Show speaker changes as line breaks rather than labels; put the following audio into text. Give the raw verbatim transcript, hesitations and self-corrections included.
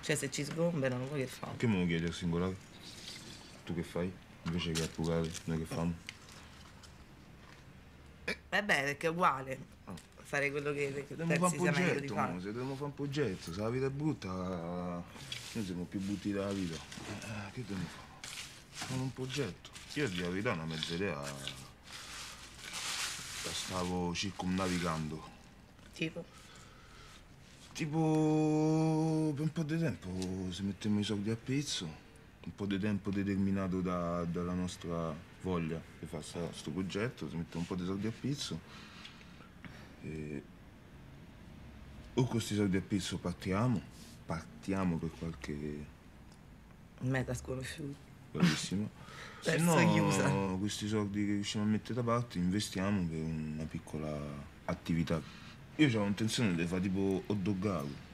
Cioè, se ci sgomberano, poi che fanno?
Che me lo chiedi al singolare? Tu che fai? Invece che a plurale, noi che famo?
Vabbè, perché è uguale. Fare quello che, che
Dobbiamo
pensi
fare
sia
un
meglio di
progetto,
fare.
mo, se dobbiamo fare un progetto, se la vita è brutta, noi siamo più brutti della vita. Eh, che dobbiamo fare? Fare un progetto. Io di la verità una mezza idea la stavo circumnavigando.
Tipo?
Tipo, per un po' di tempo si mettiamo i soldi a pezzo, un po' di tempo determinato da- dalla nostra voglia di fare questo progetto, si mette un po' di soldi a pezzo e o con questi soldi a pezzo partiamo, partiamo per qualche
Meta sconosciuta.
bravissimo, se
Verso chiusa.
no questi soldi che riusciamo a mettere da parte investiamo per una piccola attività. Io avevo intenzione di fare tipo hot doggato.